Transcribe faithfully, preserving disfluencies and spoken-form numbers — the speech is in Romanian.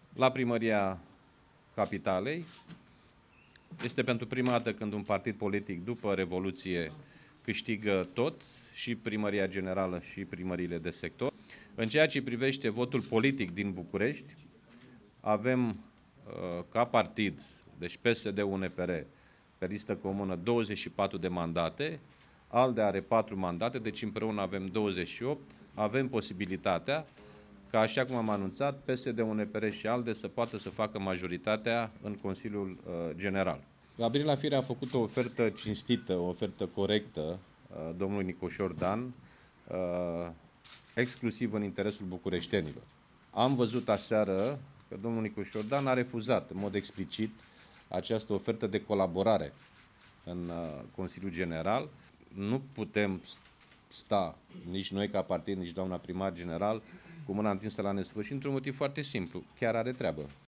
la Primăria Capitalei. Este pentru prima dată când un partid politic, după Revoluție, câștigă tot, și Primăria Generală și primăriile de sector. În ceea ce privește votul politic din București, avem ca partid, deci P S D-U N P R, pe listă comună douăzeci și patru de mandate, ALDE are patru mandate, deci împreună avem douăzeci și opt. Avem posibilitatea ca, așa cum am anunțat, P S D-U N P R și ALDE să poată să facă majoritatea în Consiliul uh, General. Gabriela Firea a făcut o ofertă cinstită, o ofertă corectă uh, domnului Nicușor Dan, uh, exclusiv în interesul bucureștenilor. Am văzut aseară că domnul Nicușor Dan a refuzat în mod explicit această ofertă de colaborare în uh, Consiliul General. Nu putem sta, nici noi ca partid, nici doamna primar general, cu mâna întinsă la nesfârșit, într-un motiv foarte simplu. Chiar are treabă.